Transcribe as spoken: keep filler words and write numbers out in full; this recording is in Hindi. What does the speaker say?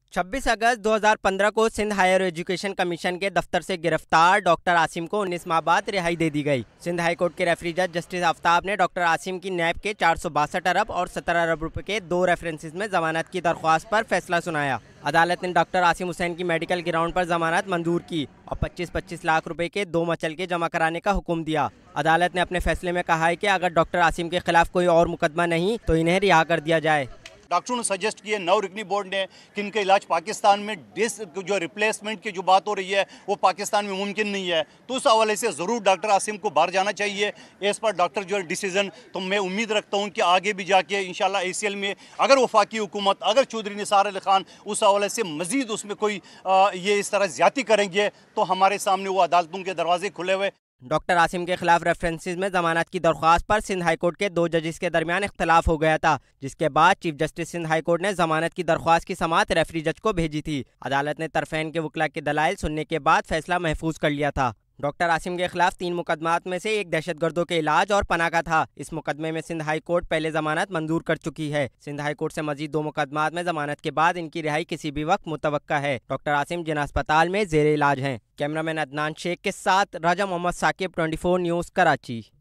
छब्बीस अगस्त दो हज़ार पंद्रह को सिंध हायर एजुकेशन कमीशन के दफ्तर से गिरफ्तार डॉक्टर आसिम को उन्नीस माह बाद रिहाई दे दी गई। सिंध हाई कोर्ट के रेफरी जज जस्टिस आफ्ताब ने डॉक्टर आसिम की नैब के चार सौ बासठ अरब और सत्रह अरब रुपए के दो रेफरेंसेस में जमानत की दरख्वास्त पर फैसला सुनाया। अदालत ने डॉक्टर आसिम हुसैन की मेडिकल ग्राउंड पर जमानत मंजूर की और पच्चीस पच्चीस लाख रुपए के दो मचल के जमा कराने का हुक्म दिया। अदालत ने अपने फैसले में कहा है कि अगर डॉक्टर आसिम के खिलाफ कोई और मुकदमा नहीं तो इन्हें रिहा कर दिया जाए। डॉक्टरों ने सजेस्ट किए, नौ रुकनी बोर्ड ने, कि इनका इलाज पाकिस्तान में डिस जो रिप्लेसमेंट की जो बात हो रही है वो पाकिस्तान में मुमकिन नहीं है, तो उस हवाले से ज़रूर डॉक्टर आसिम को बाहर जाना चाहिए। इस पर डॉक्टर जो है डिसीज़न, तो मैं उम्मीद रखता हूँ कि आगे भी जाके इंशाल्लाह ए सी एल में अगर वफाकी हुकूमत, अगर चौधरी निसार अली खान उस हवाले से मज़ीद उसमें कोई आ, ये इस तरह ज़्यादती करेंगे तो हमारे सामने वो अदालतों के दरवाजे खुले हुए। डॉक्टर आसिम के खिलाफ रेफरेंसेस में जमानत की दरख्वास्त पर सिंध हाई कोर्ट के दो जजेस के दरमियान इख्तलाफ हो गया था, जिसके बाद chief justice Sindh high court ने जमानत की दरख्वास्त की समाअत रेफरी जज को भेजी थी। अदालत ने तरफेन के वकला के दलाइल सुनने के बाद फैसला महफूज कर लिया था। डॉक्टर आसिम के खिलाफ तीन मुकदमात में से एक दहशतगर्दों के इलाज और पनाह का था। इस मुकदमे में सिंध हाई कोर्ट पहले जमानत मंजूर कर चुकी है। सिंध हाई कोर्ट से मजीद दो मुकदमात में जमानत के बाद इनकी रिहाई किसी भी वक्त मुतवक्का है। डॉक्टर आसिम जिन अस्पताल में जेर इलाज हैं। कैमरामैन अदनान शेख के साथ Raja Mohammad Saqib, twenty four news, Karachi.